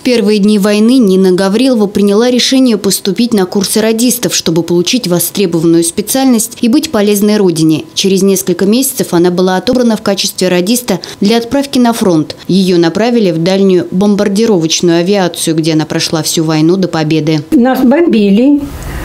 первые дни войны Нина Гаврилова приняла решение поступить на курсы радистов, чтобы получить востребованную специальность и быть полезной родине. Через несколько месяцев она была отобрана в качестве радиста для отправки на фронт. Ее направили в дальнюю бомбардировочную авиацию, где она прошла всю войну до победы. Нас бомбили.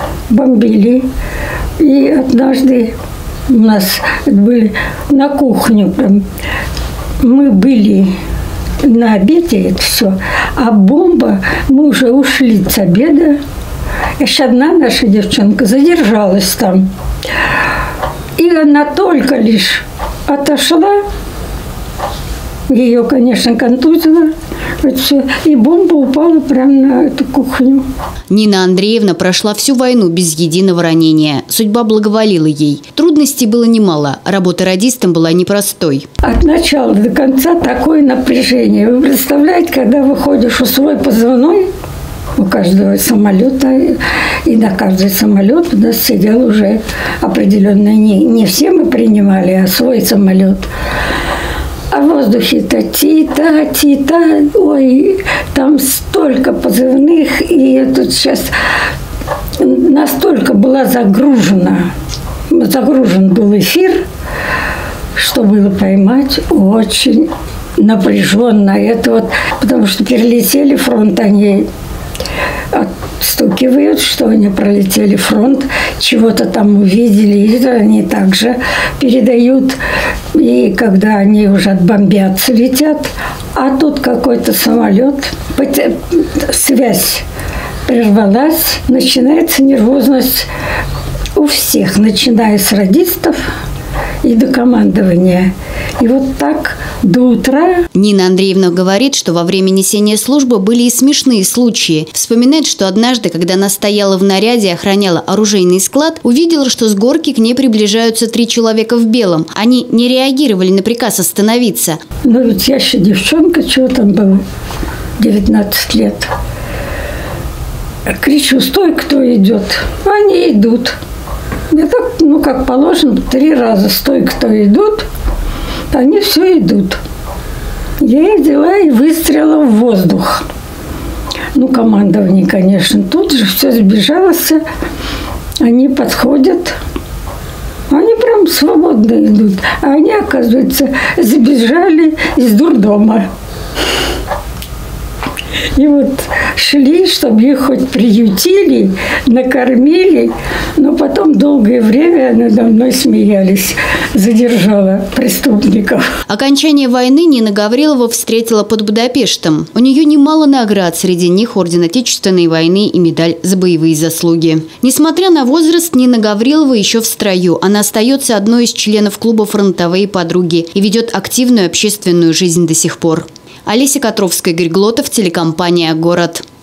И однажды у нас были на кухню. Мы были на обеде, это все. А бомба, мы уже ушли с обеда. Еще одна наша девчонка задержалась там. И она только лишь отошла. Ее, конечно, контузило. И бомба упала прямо на эту кухню. Нина Андреевна прошла всю войну без единого ранения. Судьба благоволила ей. Трудностей было немало. Работа радистом была непростой. От начала до конца такое напряжение. Вы представляете, когда выходишь у свой позывной, у каждого самолета, и на каждый самолет у нас сидел уже определенно, не все мы принимали, а свой самолет. А в воздухе-то ти-та, ой, там столько позывных, и тут сейчас настолько была загружен был эфир, что было поймать очень напряженно. Это вот, потому что перелетели фронт, они отстукивают, что они пролетели фронт, чего-то там увидели, и они также передают. И когда они уже отбомбятся, летят, а тут какой-то самолет, связь прервалась, начинается нервозность у всех, начиная с радистов и до командования. И вот так до утра. Нина Андреевна говорит, что во время несения службы были и смешные случаи. Вспоминает, что однажды, когда она стояла в наряде и охраняла оружейный склад, увидела, что с горки к ней приближаются 3 человека в белом. Они не реагировали на приказ остановиться. Ну ведь я еще девчонка, чего там было, 19 лет. Кричу: стой, кто идет? Они идут. Я так, как положено, 3 раза: стой, кто идут. Они все идут. Я их взяла и выстрелила в воздух. Командование, конечно, тут же все сбежалось. Они подходят. Они прям свободно идут. А они, оказывается, сбежали из дурдома. И вот шли, чтобы их хоть приютили, накормили, но потом долгое время надо мной смеялись. Задержала преступников. Окончание войны Нина Гаврилова встретила под Будапештом. У нее немало наград, среди них Орден Отечественной войны и медаль за боевые заслуги. Несмотря на возраст, Нина Гаврилова еще в строю. Она остается одной из членов клуба «Фронтовые подруги» и ведет активную общественную жизнь до сих пор. Олеся Котровская, Игорь Глотов, телекомпания «Город».